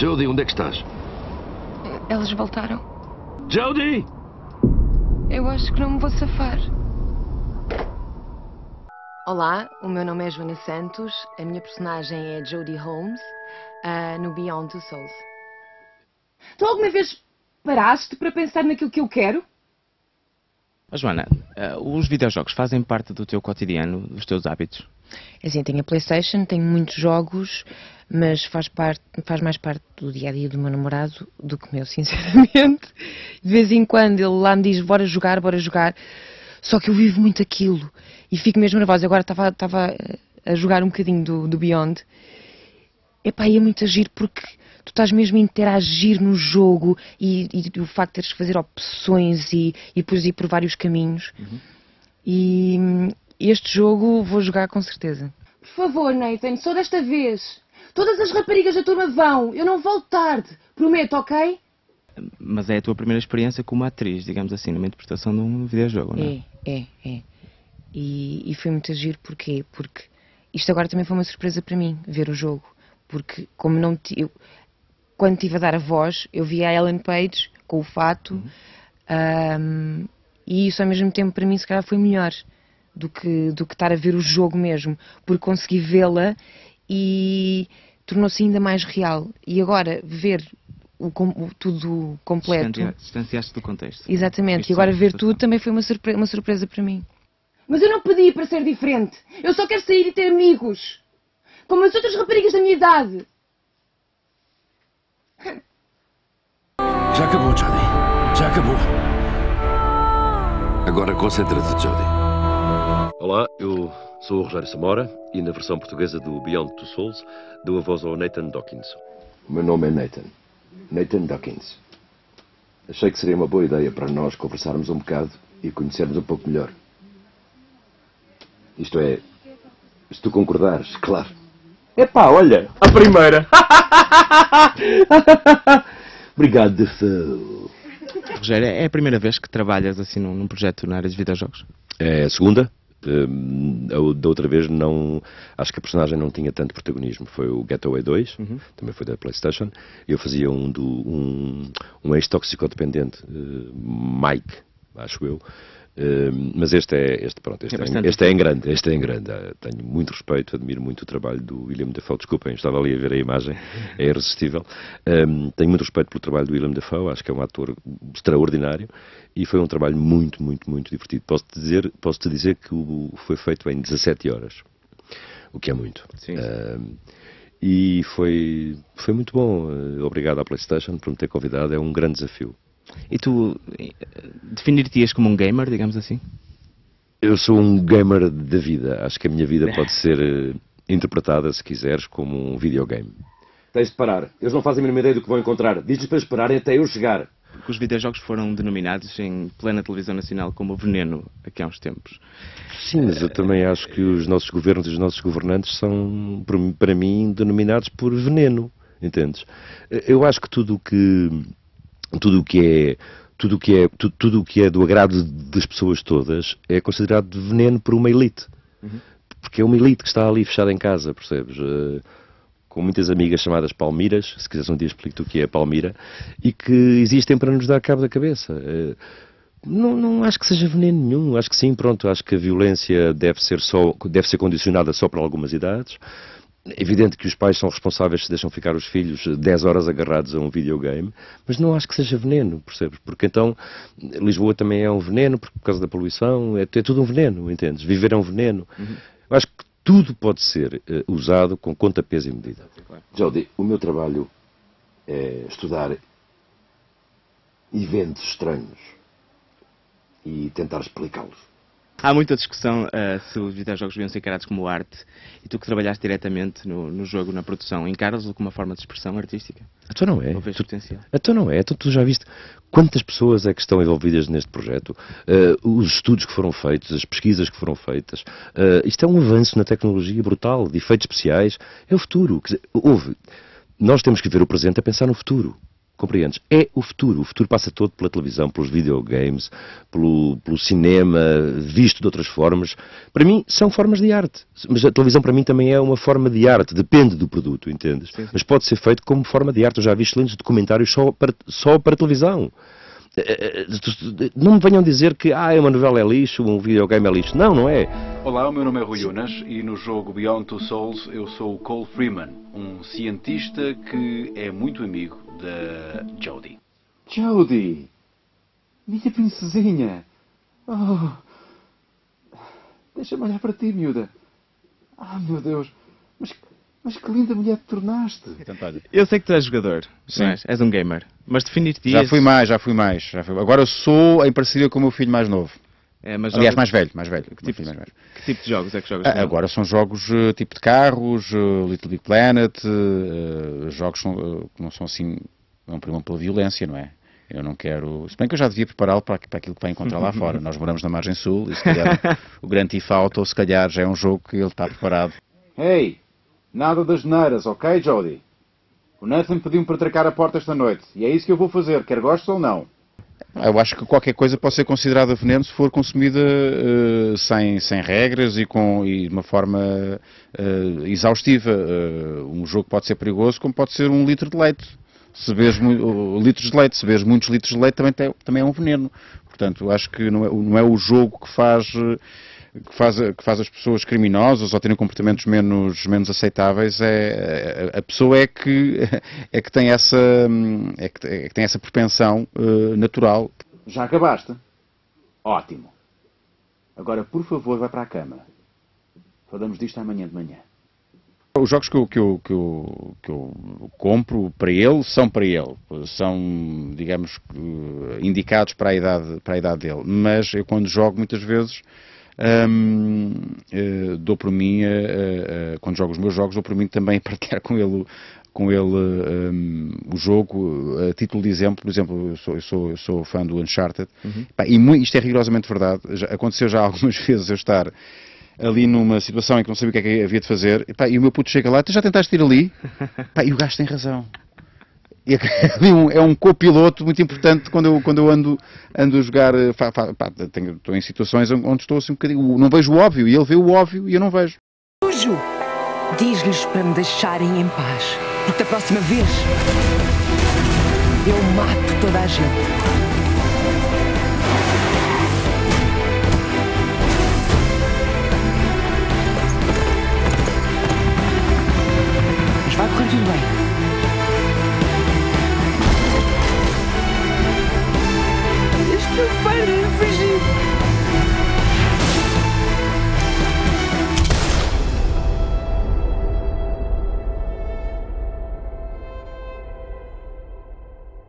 Jodie, onde é que estás? Eles voltaram. Jodie! Eu acho que não me vou safar. Olá, o meu nome é Joana Santos. A minha personagem é Jodie Holmes, no Beyond Two Souls. Tu alguma vez paraste para pensar naquilo que eu quero? Joana, os videojogos fazem parte do teu cotidiano, dos teus hábitos? É assim, tenho a PlayStation, tenho muitos jogos, mas faz mais parte do dia-a-dia do meu namorado do que meu, sinceramente. De vez em quando ele lá me diz, bora jogar, só que eu vivo muito aquilo e fico mesmo nervosa. Agora estava a jogar um bocadinho do Beyond. Epá, e é muito agir porque tu estás mesmo a interagir no jogo e o facto de teres que fazer opções e depois ir por vários caminhos. Uhum. E este jogo vou jogar com certeza. Por favor, Nathan, só desta vez. Todas as raparigas da turma vão. Eu não volto tarde. Prometo, ok? Mas é a tua primeira experiência como atriz, digamos assim, numa interpretação de um videojogo, não é? É. E foi muito agir, porquê? Porque isto agora também foi uma surpresa para mim, ver o jogo. Porque como não quando estive a dar a voz, eu vi a Ellen Page com o fato, e isso ao mesmo tempo para mim se calhar foi melhor do que estar a ver o jogo mesmo, porque consegui vê-la e tornou-se ainda mais real. E agora ver tudo completo. Distanciaste do contexto. Exatamente, e agora ver tudo também foi uma surpresa para mim. Mas eu não pedi para ser diferente. Eu só quero sair e ter amigos. Como as outras raparigas da minha idade. Já acabou, Jodie. Já acabou. Agora concentra-te, Jodie. Olá, eu sou o Rogério Samora e na versão portuguesa do Beyond Two Souls dou a voz ao Nathan Dawkins. O meu nome é Nathan. Nathan Dawkins. Achei que seria uma boa ideia para nós conversarmos um bocado e conhecermos um pouco melhor. Isto é, se tu concordares, claro. Epá, olha, a primeira. Obrigado, Defoe. Rogério, é a primeira vez que trabalhas assim num projeto na área de videojogos? É a segunda. Da outra vez não, acho que a personagem não tinha tanto protagonismo. Foi o Getaway 2, também foi da PlayStation. Eu fazia um ex-toxicodependente, Mike, acho eu. Mas este é em grande. Tenho muito respeito, admiro muito o trabalho do William Dafoe. Desculpem, estava ali a ver a imagem, é irresistível. Tenho muito respeito pelo trabalho do William Dafoe, acho que é um ator extraordinário e foi um trabalho muito divertido. Posso-te dizer que foi feito em 17 horas, o que é muito. Sim. E foi muito bom. Obrigado à PlayStation por me ter convidado, é um grande desafio. E tu definir-te-ias como um gamer, digamos assim? Eu sou um gamer da vida. Acho que a minha vida pode ser interpretada, se quiseres, como um videogame. Tens de parar. Eles não fazem a mínima ideia do que vão encontrar. Diz-lhes para esperarem até eu chegar. Porque os videojogos foram denominados em plena televisão nacional como veneno aqui há uns tempos. Sim, mas eu também acho que os nossos governos e os nossos governantes são, para mim, denominados por veneno. Entendes? Eu acho que tudo o que é do agrado das pessoas todas é considerado veneno por uma elite. Porque é uma elite que está ali fechada em casa, percebes? Com muitas amigas chamadas Palmiras, se quiseres um dia explico-te o que é Palmira, e que existem para nos dar cabo da cabeça. Não acho que seja veneno nenhum, acho que sim, pronto, acho que a violência deve ser condicionada só para algumas idades. É evidente que os pais são responsáveis se deixam ficar os filhos 10 horas agarrados a um videogame, mas não acho que seja veneno, percebes? Porque então Lisboa também é um veneno por causa da poluição, é tudo um veneno, entendes? Viver é um veneno. Eu acho que tudo pode ser usado com conta, peso e medida. Jodie, o meu trabalho é estudar eventos estranhos e tentar explicá-los. Há muita discussão se os videojogos deviam ser encarados como arte, e tu que trabalhaste diretamente no jogo, na produção, encaras-o como uma forma de expressão artística? Então não é. Ou vês potencial? Então não é. Então tu já viste quantas pessoas é que estão envolvidas neste projeto, os estudos que foram feitos, as pesquisas que foram feitas. Isto é um avanço na tecnologia brutal, de efeitos especiais. É o futuro. Quer dizer, nós temos que ver o presente a pensar no futuro. compreendes? É o futuro passa todo pela televisão, pelos videogames, pelo cinema, visto de outras formas. Para mim, são formas de arte, mas a televisão para mim também é uma forma de arte, depende do produto, entendes? Sim. Mas pode ser feito como forma de arte. Eu já vi excelentes documentários só para televisão. Não me venham dizer que uma novela é lixo, um videogame é lixo. Não, não é. Olá, o meu nome é Rui Unas e no jogo Beyond Two Souls eu sou o Cole Freeman, um cientista que é muito amigo da Jodie. Jodie! Minha princesinha! Oh. Deixa-me olhar para ti, miúda. Meu Deus! Mas que linda mulher te tornaste! Eu sei que tu és jogador, és um gamer, mas definir-te-ias... Já fui mais. Agora eu sou em parceria com o meu filho mais novo. Aliás, mais velho. Que tipo de jogos é que jogas? Agora são jogos tipo de carros, Little Big Planet, jogos que não são assim, não primam pela violência, não é? Eu não quero... Se bem que eu já devia prepará-lo para aquilo que vai encontrar lá fora. Nós moramos na margem sul e se calhar o Grand Theft Auto, se calhar já é um jogo que ele está preparado. Hey! Nada das geneiras, ok, Jodie? O Nathan pediu-me para trancar a porta esta noite e é isso que eu vou fazer, quer gostes ou não. Eu acho que qualquer coisa pode ser considerada veneno se for consumida sem regras e de uma forma exaustiva. Um jogo pode ser perigoso como pode ser um litro de leite. Se bebes muitos litros de leite também é um veneno. Portanto, acho que não é o jogo que faz as pessoas criminosas ou terem comportamentos menos aceitáveis. A pessoa é que tem essa propensão natural. Já acabaste? Ótimo. Agora, por favor, vai para a cama. Falamos disto amanhã de manhã. Os jogos que eu compro para ele são para ele. São, digamos, indicados para a idade dele. Mas eu, quando jogo, muitas vezes... dou por mim, quando jogo os meus jogos, dou por mim também a partilhar com ele o jogo. A título de exemplo, por exemplo, eu sou fã do Uncharted, e isto é rigorosamente verdade. Aconteceu já algumas vezes eu estar ali numa situação em que não sabia o que é que havia de fazer, e o meu puto chega lá: tu já tentaste ir ali? E o gajo tem razão. E é um copiloto muito importante quando eu ando a jogar. Estou em situações onde estou assim um bocadinho. Não vejo o óbvio e ele vê o óbvio e eu não vejo. Sujo! Diz-lhes para me deixarem em paz, porque da próxima vez eu mato toda a gente. Mas vai correr tudo bem. Para fugir.